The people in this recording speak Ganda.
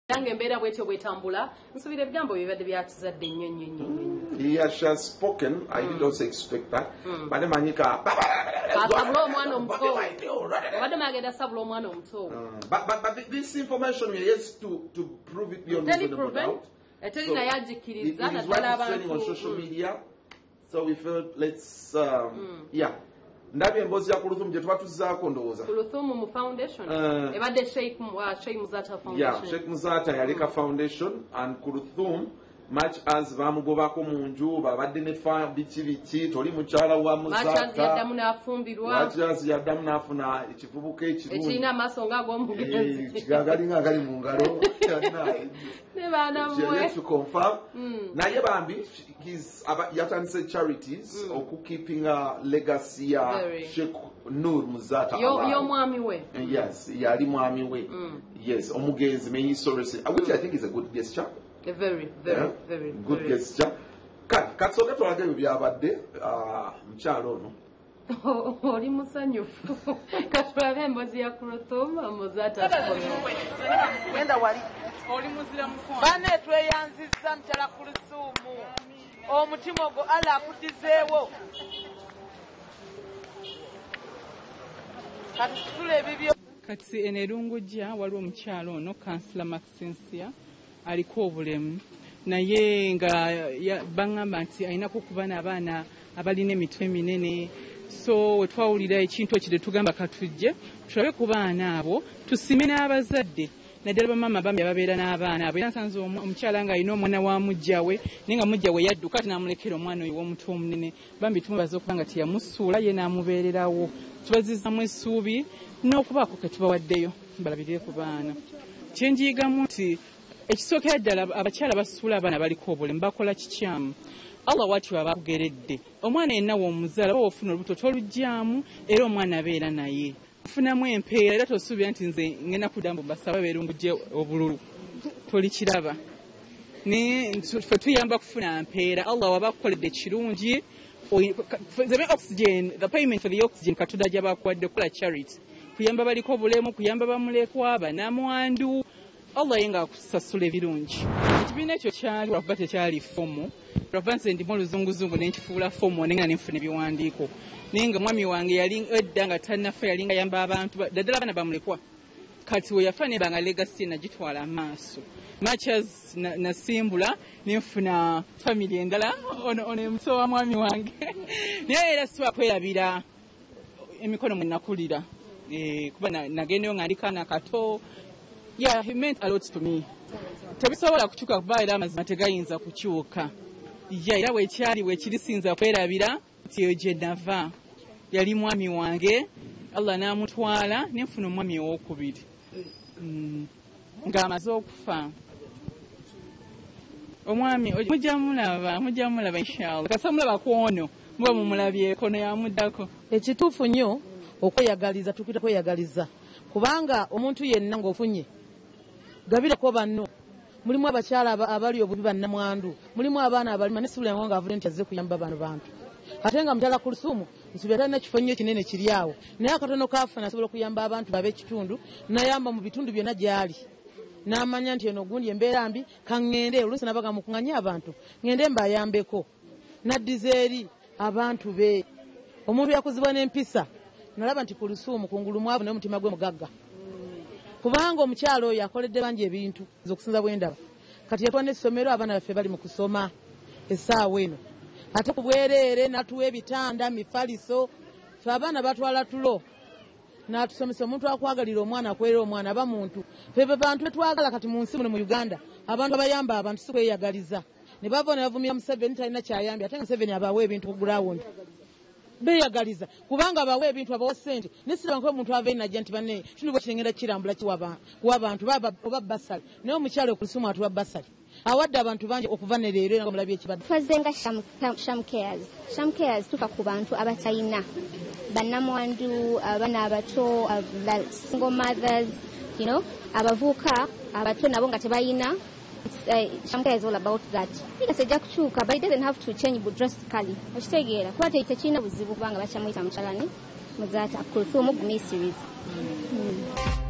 Yange mbeera bwetyo bwetambula nsubira ebigambo bibadde byatuzadde nnyo. She has spoken. I did also expect that. Bade manyika. Asabula omwana omuto. Bade magenda asabula omwana omuto. But this information we has to prove it beyond reasonable doubt. It is trending on social media. So we felt let's yeah. Ndabi embozi ya Kuluthum je twatuzaako ndowooza. Kuluthum mu foundation. Ebadde Sheikh Muzaata foundation. Yeah, Sheikh Muzaata yaleka foundation and Kuluthum much as bamugobako mu nju babadde ne biki toli mukyala wa Muzaata. Much as yaddamu n'afumbirwa. Much as yaddamu n'afuna ekivubuka ekirungi. Ekirina amaaso ng'ag'omugenzi. Kigagali ng'agali mu ngalo. Ne baana mmwe. To confirm. Naye bambi yatandise charities keeping a legacy ya Sheikh Nur Muzaata. Yo mwami we. Yes, yali mwami we. Yes, omugenzi may he so receive, which I think is a good gesture. A very good gesture. Katsoka twalage byabadde mkyalo ono. Oli musanyufu. Katulabe embozi ya Kuluthum Muzaata. Wenda wali. Oli muzira mukwano. Bane tweyanzizza mkyala Kuluthum. Omutima ogwo ala akutizeewo. Kati tule bibyo. Kati enerungujja waliwo omukyalo ono Kansila Maxensia aliko obulemu naye nga bangamba nti ayinako okuba n'abaana abalina emitwe minene so we twawulira ekintu ekyo tugamba katujje tulabe ku baana abo tusime n'abazadde naddala bamaama bambi ababeera n'abaana abo era nsanze omukyala nga alina omwana wa mujjawe naye nga mujjawe yadduka ati n'amulekera omwana oyo w'omutwe omunene bambi tumubaza okuba nga teyamusuula ye n'amubeererawo tubazizzamu essuubi n'okubaako ke tubawaddeyo balabirire ku baana kyenjiyigamu nti ekisookera ddala abakyala basuula abaana baliko obulemu bakola kikyamu Allah wati babakugeredde omwana yenna w'omuzaala oba ofuna olubuto tolugyamu era omwana abeera naye ofunamu empeera era tosuubira nti nze ngenda kudambu basaba beerungujje obululu tolikiraba ffe tuyamba kufuna mpeera Allah wabakukoledde kirungi the payment for the oxygen katuda gye bakuwadde kola charity kuyamba baliko obulemu kuyamba bamulekwa banamwandu Allah yenga akusasula ebirungi ekibiina ekyo kyali lwakuba tekyali fomu lwakuba nze ndimu oluzunguzungu nenkifuula fomu nenga nenfuna ebiwandiiko naye nga mwami wange yali edda nga tannafa yali nga yamba abantu daddala abaana bamulekwa kati we yafa nebanga legacy nagitwala amaaso much as nasimbula nenfuna family endala ono emuso wa mwami wange naye era siwa kwerabira emikono mwe nakulira kuba nagendeyo nga ndi kaana kato. Yeah, he meant a lot to me. Tebisobola kukyuka kuba era amazima tegayinza kukyuka. Era wekyali wekirisinza kwerabira nti eyo gye nava yali mwami wange Allah n'amutwala nenfuna omwami owokubiri ng'amaze okufa. Omwami mujja mulaba inshallah kasa mulaba kwono muba mumulabyeko neyamuddako. Ekituufu nnyo okweyagaliza tukita kweyagaliza kubanga omuntu yenna ng'ofunye gabirako banno mulimu abakyala abali obubi bannamwandu mulimu abaana abalima nesibula ngo ng'avudde nti azze kuyamba bano bantu ate nga mukyala Kuluthum nsubira talina kifo nnyo kinene kiri awo naye akatono kaafuna asobola okuyamba abantu ab'ekitundu nayamba mu bitundu byonna gyali n'amanya nti eno gundi embeera mbi kaŋŋende oluusi nabaga mu kuŋŋanya abantu ŋŋende mbayambeko naddiza eri abantu be omuntu yakuzibwa n'empisa nalaba nti Kuluthum kungulu mwavu naye omutima gwe mugagga kubanga omukyalo oyo akoledde bangi ebintu zokusinza bwendaba kati yatuwa n'essomero abaana baffe bali mu kusoma essaawa eno ate ku bwereere n'atuwa ebitanda mifaliso fe abaana batwala tulo n'atusomesa omuntu akwagalira omwana akwerera omwana aba muntu fe bantu betwagala kati mu nsi muno mu Uganda abantu abayamba abantu si kweyagaliza ne bava ne bavumira Museveni talina kyayambye ate nga Museveni abawa ebintu ku ground beyagaliza kubanga bawe ebintu abawo ssente nesiraba omuntu ava inajja nti banne kino bwe kirengera kirambula kiw'abantu oba basali naye omukyalo Kuluthum atuwa basali awadde abantu bangi okuva ne leero nga mulabye ekibadde. Twaze nga Sham Cares tufa ku bantu abatalina bannamwandu abaana abato single mothers abavuuka abato nabo nga tebayina. Sham Cares is all about that. Ikasejja kukyuka but it doesn't have to change drastically. Okitegeera kuba tekirina buzibu kubanga bakyamuyita mukyalani Muzaata Kuluthum Gumi series.